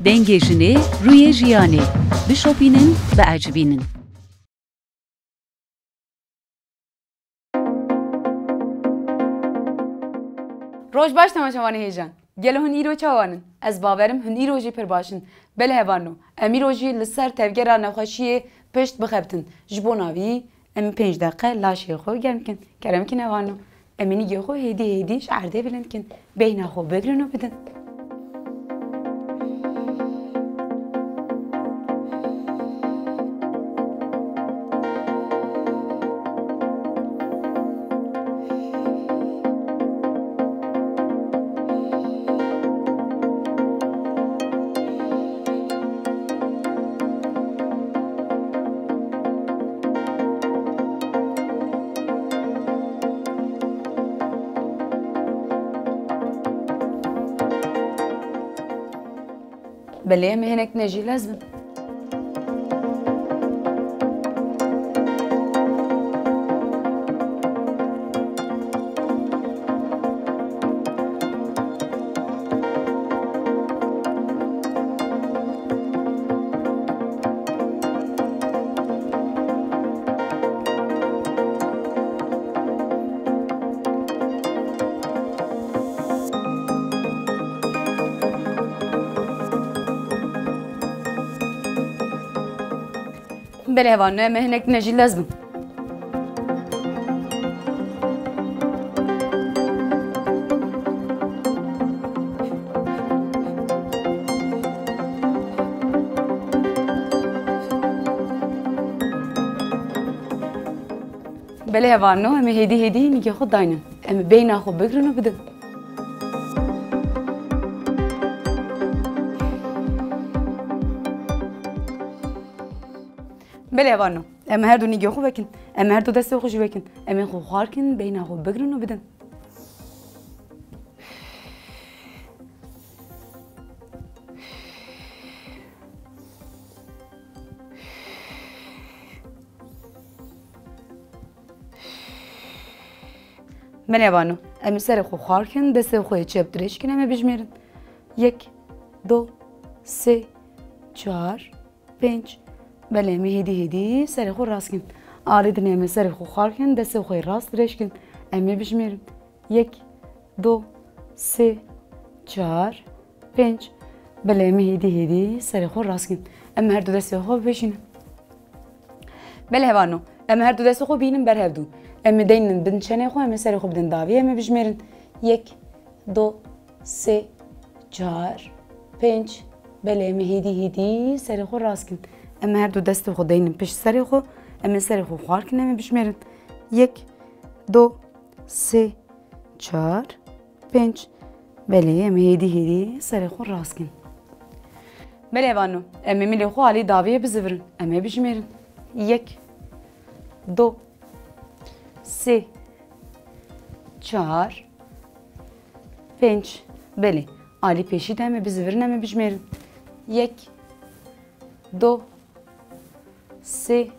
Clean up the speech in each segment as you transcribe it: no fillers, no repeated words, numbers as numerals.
دنگیجنی روی جیانی بشوپینن و عجبینن. روش باش تماشاوانی هیجان. گله هن ایرو چوانن. از باورم هن ایروجی پر باشن. بله هوانو. امیروجی لسر تفکر نخوشیه پشت بخبتن. جبوناوی ام 5 دقیقه لاشی خو گرم کن. کرم کن هوانو. امینی گه هدیش عرضه بلند کن. بین خو بگرنو بدن. بله مهنك نجي لازم بله هوانو مهنك نجي لازم بله هوانو ام هدي نيجي خد داينن ام بين اخو بگرنو بدن بله هوانو ام هر دو نيجي خو بكن ام هر دو دست خوش بكن ام خو خاركن بين اخو بگرنو بدن بله هوانو ام سر خو خاركن دست خو چپ درش کن ام بجمیرن 1 2 3 4 5 بله هدی سر خو راست کن آریدن ام سر خو خارکن دست خو راست درش کن ام بجمیرن 1 2 3 4 5 بله هدی سر خو راست کن ام هر دو دست خو بشین بله هوانو ام هر دو دست خو بینن بر هفدو ام دینن بدن چنه خو ام سر خو بدن داوی ام بجمیرن 1 2 3 4 5 بله هدی سر خو راست کن ام هر دو دست خو دینن پیش سر خو ام سر خو خوار کن ام بجمیرن 1 2 3 4 5 بله ام هدی سر خو راست کن بله هوانو ام ملی خو علی داوی بزورن ام بجمیرن 1 2 3 4 5 بله علی پیشید ام بزورن ام بجمیرن 1 2 3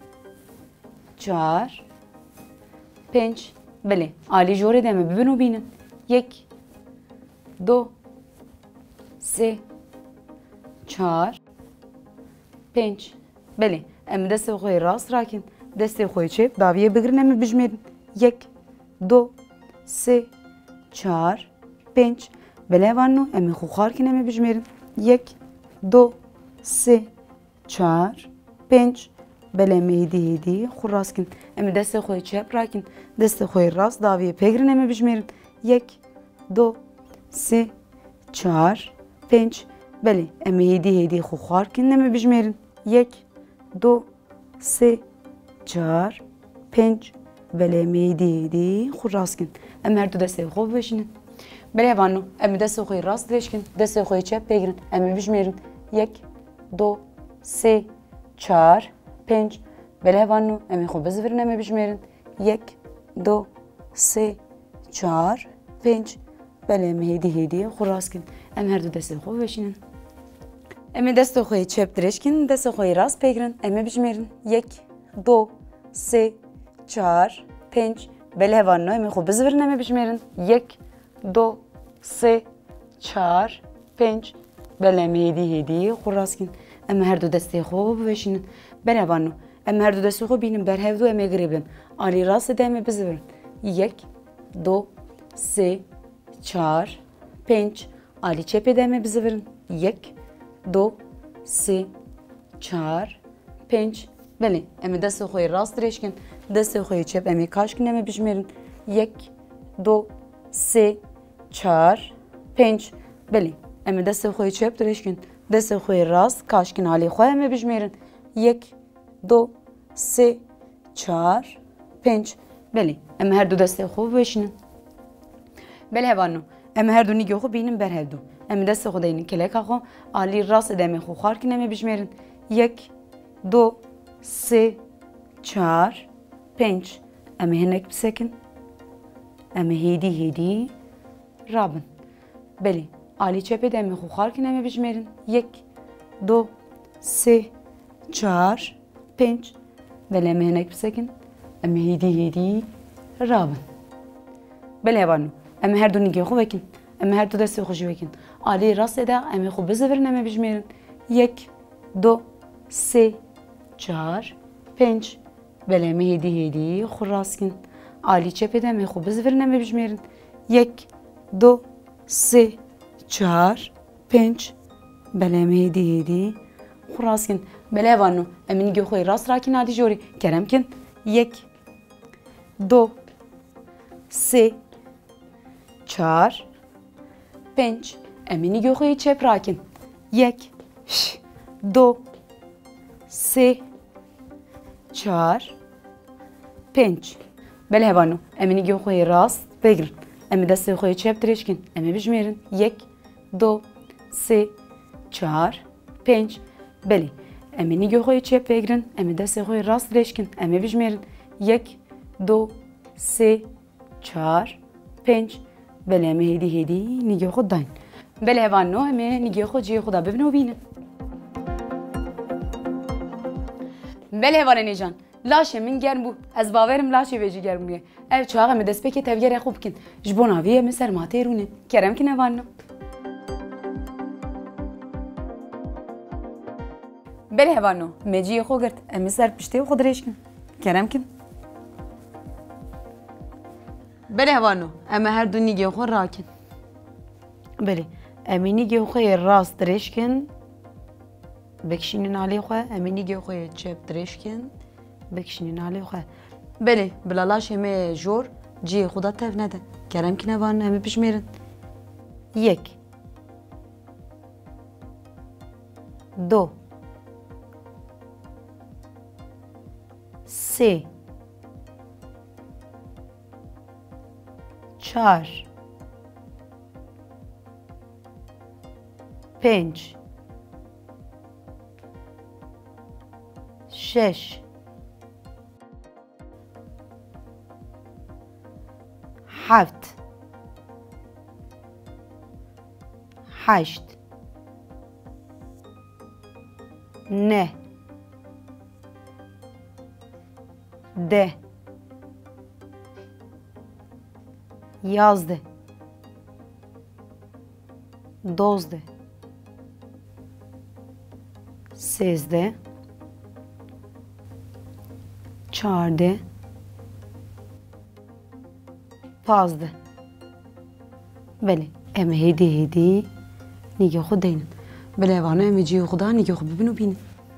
4 5 بله علی جوره دمه ببینو بینن 1 2 3 4 5 بله ام دست خوی راست راکن دست خوی چپ داویه بگرن ام بجمیرن 1 2 3 4 5 بله وانو ام خو خارکن ام بجمیرن 1 2 3 4 5 بله هدی خو راست کن ام دست خوی چپ راکن دست خوی راست داویه بگرن ام بجمیرن 1 2 3 4 5 بله ام هدی خو خارکن ام بجمیرن 1 2 3 4 5 بله هدی خو راست کن ام هر دو دست خو بشینن بله وانو ام دست خوی راست دشکن دست خوی چپ بگرن ام بجمیرن 1 2 3 4 5 بله وانو ام خو بزورن ام بجمیرن 1 2 3 4 5 بله هدی خو راست کن ام هر دو دست خو بشینن ام دست خوی چپ درشکن دست خوی راست بگرن ام بجمیرن 1 2 3 4 5 بله وانو ام خو بزورن ام بجمیرن 1 2 3 4 5 بله هیدی خو راست کن ام هر دو دستی خوب بشینن بله وانو ام هر دو دستی خوب بینم بر هفدو ام گریبن آلی راست دم بزرن یک دو سه چهار پنج آلی چپ دم بزرن یک دو سه چهار پنج بله ام دست خوی راست درشکن دست خوی چپ ام کاش کنم بجمرن یک دو سه چهار پنج بله ام دست خوی چپ درشکن دست خوی راست کاش کن حالی خوی ام بجمرن یک دو سه چهار پنج بله ام هر دو دست خوب بشینن بله هوانو ام هر دو نیگه خوب بینم بر هر دو ام دست خود این کلک خو عالی راست دم خو خار کنم بجمرن یک دو سه چهار پنج ام هنک بسکن ام هیدی رابن بله عالی چپ دم خو خار کنم بجمرن یک دو سه چهار پنج بله ام هنک بسکن ام هیدی رابن بله هوانو ام هر دو نیگه خو بکن ام هر دو دست خوشی بکن عالی راست ده ام خو بزورن ام بجمرن یک دو سه چهار پنج بله ام هیدی خو راست کن عالی چپ ده ام خو بزورن ام بجمرن یک دو سه چهار پنج بله ام هیدی خو راست کن بله هوانو ام نیگه خوی راست راکن عادی جوری کرم کن یک دو سه چهار پنج امینی گوخوی چپ راکن یک دو سه چهار پنج بله هوانو امینی گوخوی راست بگیرن امی دست خوی چپ درشکن امی بجمیرن یک دو سه چهار پنج بله امینی گوخوی چپ بگیرن امی دست خوی راست درشکن امی بجمیرن یک دو سه چهار پنج بله امی هیدی نیگه خود داین بله هوانو امی نیگه خود جی خدا ببینو بینن بله هوانه نیجان لاشه من گرم بو از باورم لاشه ویجی گرم بیه ev çağa me despeke tevgere خوب kin ji bo naviye me sermatê rûne kerem kin evanno bele hevanno me ciyê xwe girt em ser piştê xwe dirêjkin kerem kin bele hevanno em her du nîgê xwe rakin belê em ê nîgê xwe yê rast dirêjkin vekişînin alê xwe em ê nîgê xwe yê çep dirêjkin vekişînin alê xwe بله بلالاش همه جور جی خدا تف نده کرم که نوان همه پیش میرن یک دو سه چهار پنج شش هفت هشت نه ده یازده دوزده سیزده چهارده پازده بله ام هیدی نیگه خود دینن بله وانه ام جی خدا نیگه خود ببینو بینن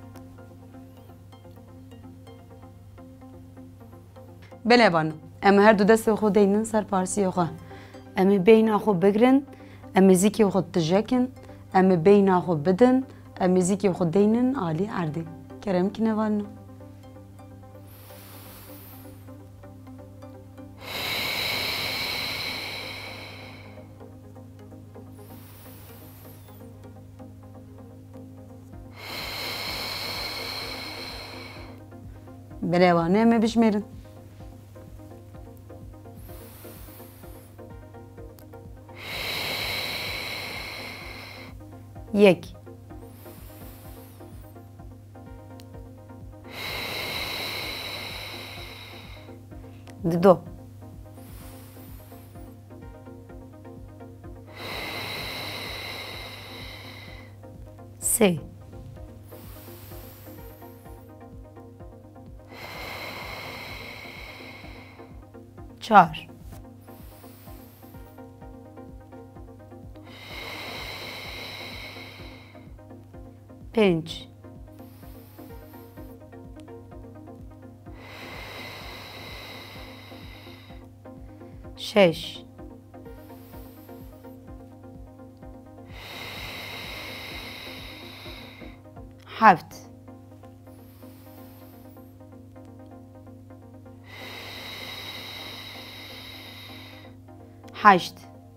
بله وانه ام هر دو دست خود دینن سر پارسی خود ام بین خود بگرن ام زیکی خود تجکن ام بین خود بدن ام زیکی خود دینن عالی عرده کرم کنه وانه بله وانه همه بشمیرن یک دو سه چهار پنج شش هفت هشت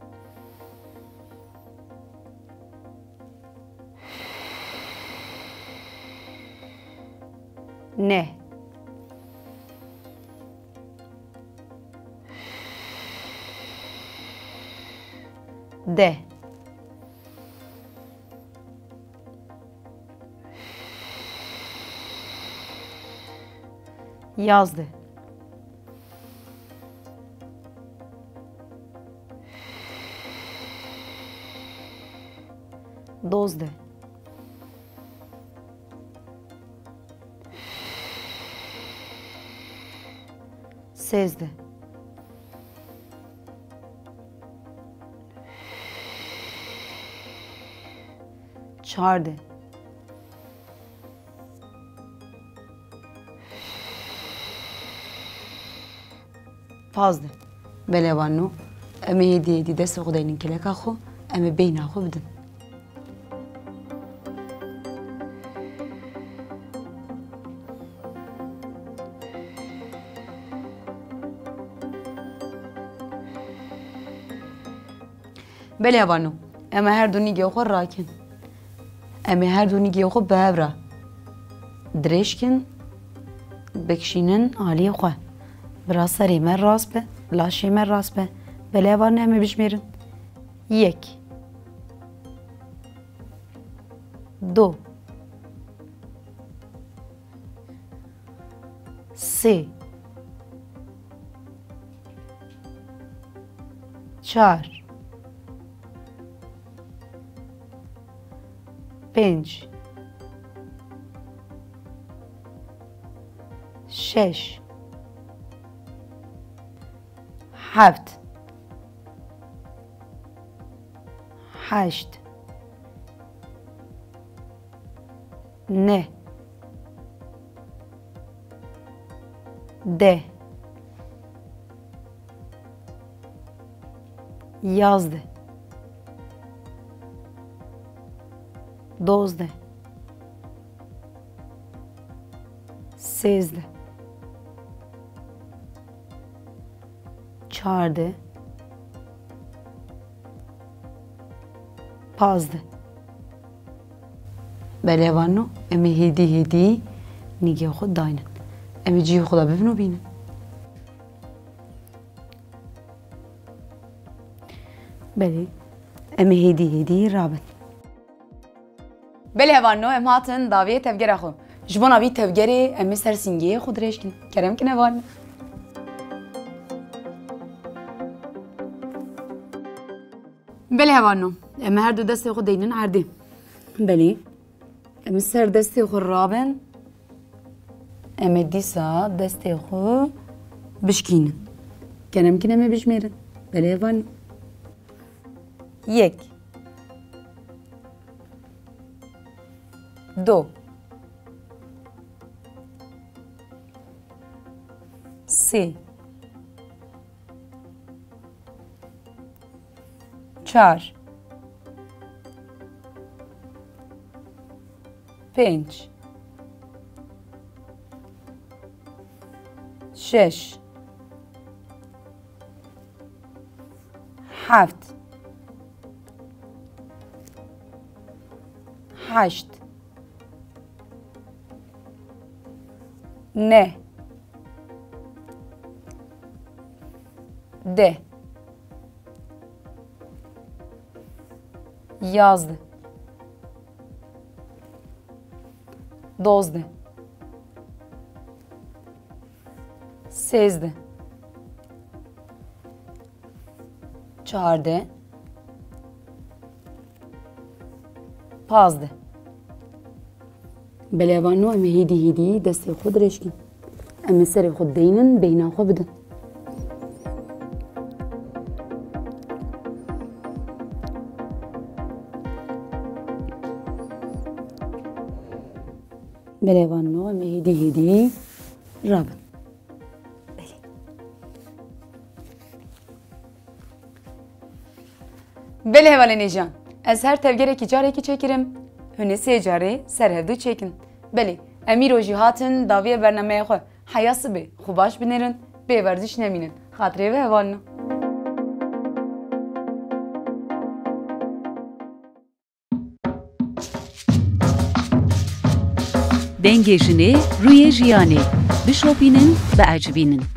نه ده yazdı dozdu sezdi çağırdı fazla بله وانو امی دی دست خداینین کلک خو امی بین خو بدن بله وانو اما هر دونی گیو خو راکن امی هر دونی گیو خو بهبرا درشکن بکشینن عالی خو برا سری من راست به لاشی من راست به بله وانو امی بشمیرن یک دو سه چهار پنج شش هفت هشت نه ده yazdı dozdu sezdi çağırdı pazdı بله وانو امی هدی نیگه خود داینن امی جیو خدا ببینو بینن بله امی هدی رابط بله وانو ام هاتن داویه تفگر خو جبان آبی تفگری امی سرسینگی خود ریشکن کرم کنه وان بله وانو امی هر دو دست خود دینن عردی بله امی سر دستی خود رابن امی دیسا دستی خود بشکینن کرم کنه امی بشمیرن بله وانو یک دو سه چهار پنج شش هفت هشت نه ده yazdı dozdu sezdi çağırdı pazdı بلێوانۆ ئەمە هیدی دەستی خۆ درێژکن ئەمە سەری خۆ دەینن بەیناخۆ بدەن بلێوانۆ ئەمە هیدی ڕابن بله هەوالێنێ ژیان ez her tevgerekî carekî çekirim hûnê sê carê serhevdû çêkin belê em îro jî hatin daviya bernameya xwe heya sibê xwe baş binêrin bê werdiş nemînin xatirê ve hevalino Dengê jinê rûyê jiyanê bişopînin, biecibînin.